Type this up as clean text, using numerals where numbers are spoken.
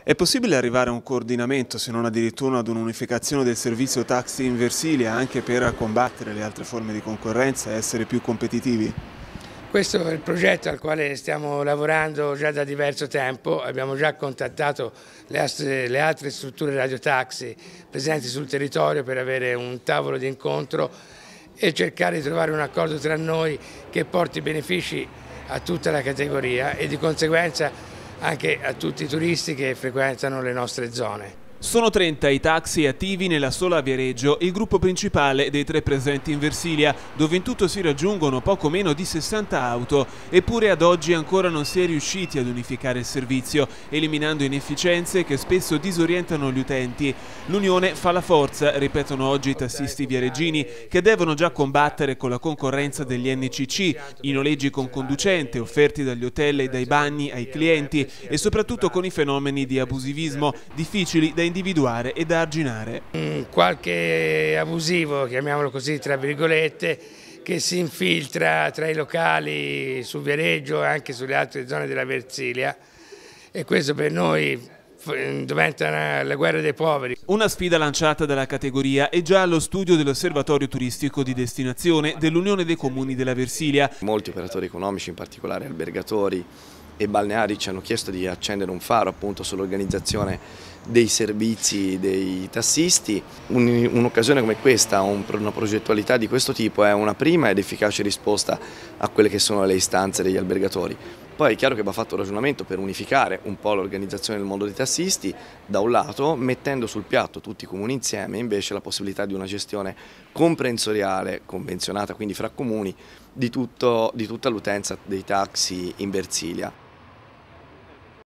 È possibile arrivare a un coordinamento, se non addirittura ad un'unificazione del servizio taxi in Versilia, anche per combattere le altre forme di concorrenza e essere più competitivi? Questo è il progetto al quale stiamo lavorando già da diverso tempo. Abbiamo già contattato le altre strutture radiotaxi presenti sul territorio per avere un tavolo di incontro e cercare di trovare un accordo tra noi che porti benefici a tutta la categoria e di conseguenza anche a tutti i turisti che frequentano le nostre zone. Sono 30 i taxi attivi nella sola Viareggio, il gruppo principale dei 3 presenti in Versilia, dove in tutto si raggiungono poco meno di 60 auto, eppure ad oggi ancora non si è riusciti ad unificare il servizio, eliminando inefficienze che spesso disorientano gli utenti. L'unione fa la forza, ripetono oggi i tassisti viareggini, che devono già combattere con la concorrenza degli NCC, i noleggi con conducente offerti dagli hotel e dai bagni ai clienti e soprattutto con i fenomeni di abusivismo difficili da individuare e da arginare. Qualche abusivo, chiamiamolo così tra virgolette, che si infiltra tra i locali su Viareggio e anche sulle altre zone della Versilia, e questo per noi diventa la guerra dei poveri. Una sfida lanciata dalla categoria è già allo studio dell'Osservatorio Turistico di Destinazione dell'Unione dei Comuni della Versilia. Molti operatori economici, in particolare albergatori e balneari, ci hanno chiesto di accendere un faro appunto sull'organizzazione dei servizi dei tassisti. Un'occasione come questa, una progettualità di questo tipo è una prima ed efficace risposta a quelle che sono le istanze degli albergatori. Poi è chiaro che va fatto un ragionamento per unificare un po' l'organizzazione del mondo dei tassisti, da un lato, mettendo sul piatto tutti i comuni insieme invece la possibilità di una gestione comprensoriale, convenzionata quindi fra comuni, di tutta l'utenza dei taxi in Versilia.